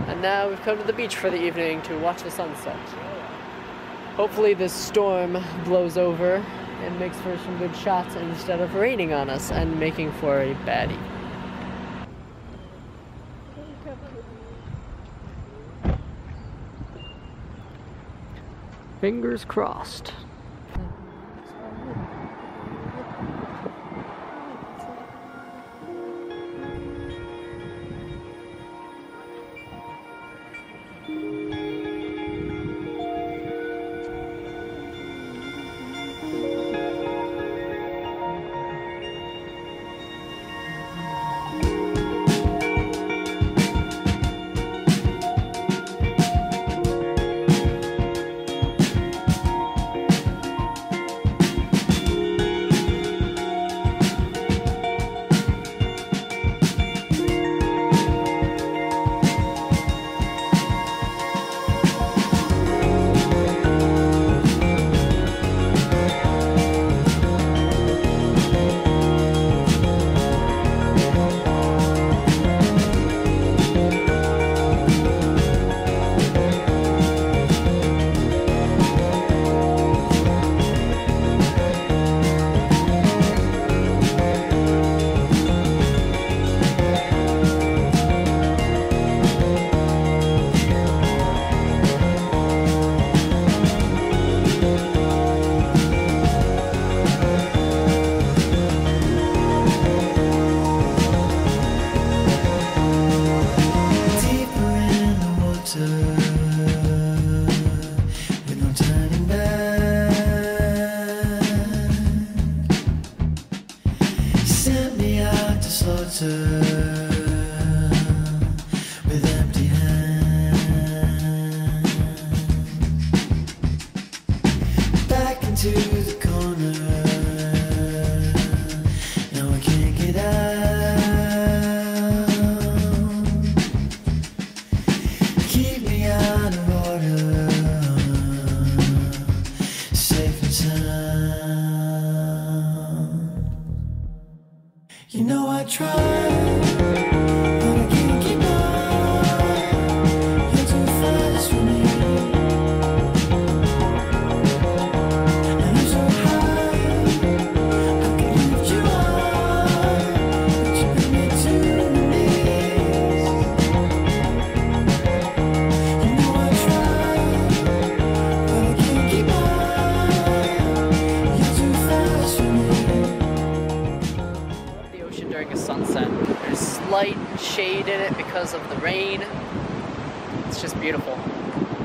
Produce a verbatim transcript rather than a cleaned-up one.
And now we've come to the beach for the evening to watch the sunset. Hopefully this storm blows over and makes for some good shots instead of raining on us and making for a bad evening. Fingers crossed. With empty hands, back into the corner. Now I can't get out. Keep me out of order, safe and sound. You know I tried. During a sunset. There's slight shade in it because of the rain. It's just beautiful.